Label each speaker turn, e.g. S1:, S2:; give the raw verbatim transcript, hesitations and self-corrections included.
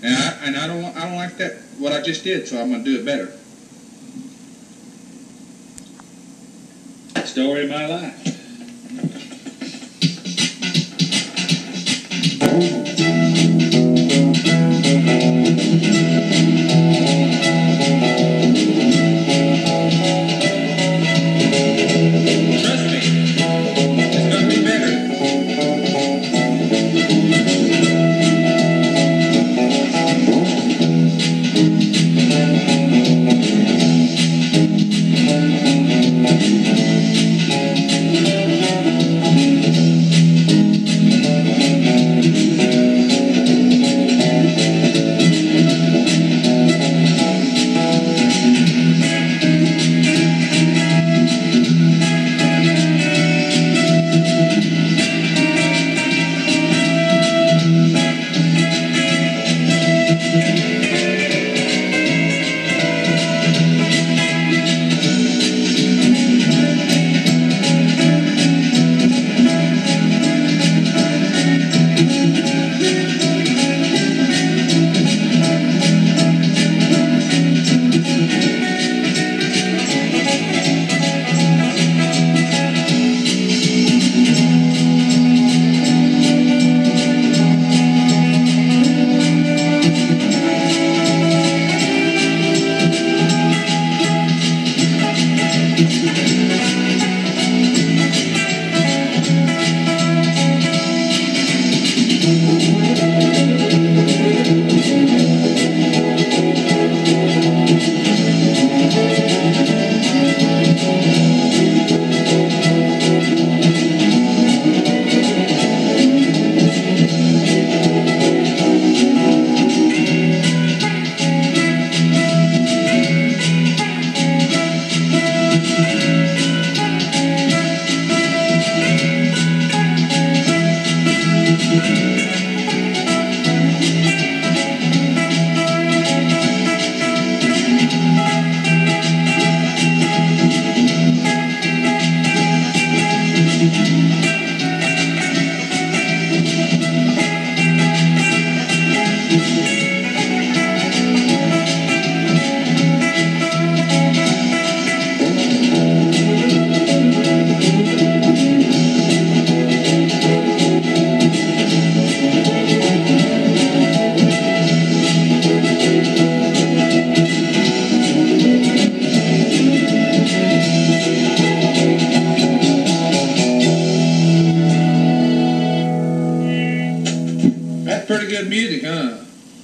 S1: And I, and I don't, I don't like that, what I just did, so I'm going to do it better.
S2: Story of my life.
S1: Trust me, it's going to be better. That's pretty good music, huh?